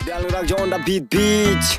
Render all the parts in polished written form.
Rock on the beat.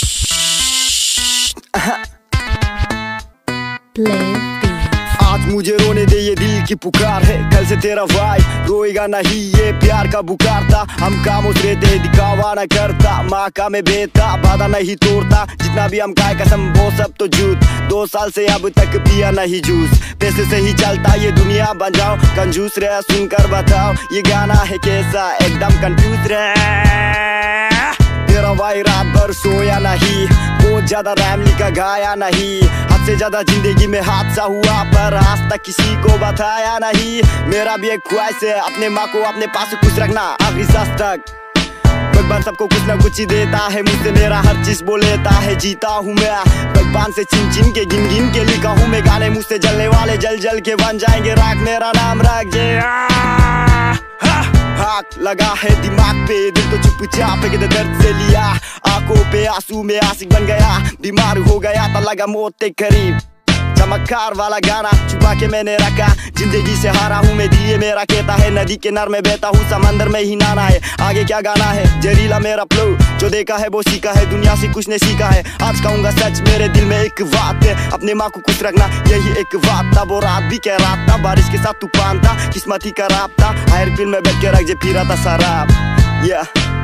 आज मुझे रोने दे, ये दिल की पुकार है। कल से तेरा भाई रोएगा नहीं, ये प्यार का बुखार था। हम खामोश रहते, दिखावा न करता, माँ का मैं बेटा, वादा नहीं तोड़ता। जितना भी हम खाए कसम वो सब तो झूठ। 2 साल से अब तक पिया नहीं जूस। पैसे से ही चलता ये दुनिया, बन जाओ कंजूस रहे। सुनकर बताओ ये गाना है कैसा, एकदम कंफ्यूज रहे। तेरा भाई रात भर सोया नहीं, बहुत ज्यादा रैम लिखा गाया नहीं। हद से ज्यादा जिंदगी में हादसा हुआ, पर आज तक किसी को बताया नहीं। मेरा भी एक ख्वाहिश है, अपने माँ को अपने पास खुश रखना आखिरी सांस तक। भगवान सबको कुछ न कुछ ही देता है, मुझसे मेरा हर चीज वो लेता है। जीता हूँ मैं भगवान से चिन चिन के, गिन गिन के लिखा हूँ मैं गाने। मुझसे जलने वाले जल जल के बन जाएंगे राख, मेरा नाम रख जे। हाथ लगा है दिमाग पे, दिल तो चुपचाप के दर्द से लिया। आंखों पे आंसू में आशिक बन गया, बीमार हो गया तो लगा मौत के करीब। चमत्कार वाला गाना छुपा के मैंने रखा, जिंदगी से हारा हूँ मैं, दिल मेरा कहता है। नदी के किनारे में बहता हूँ, समंदर में ही नाना है। आगे क्या गाना है, जहरीला मेरा फ्लो, जो देखा है वो सीखा है, दुनिया से कुछ नहीं सीखा है। आज कहूँगा सच, मेरे दिल में एक बात है, अपने माँ को खुश रखना यही एक बात था। वो रात भी कह रात था, बारिश के साथ तूफान था, किस्मत ही खराब था। हायर फिल्म में बैठ के रख जे पी रहा था शराब।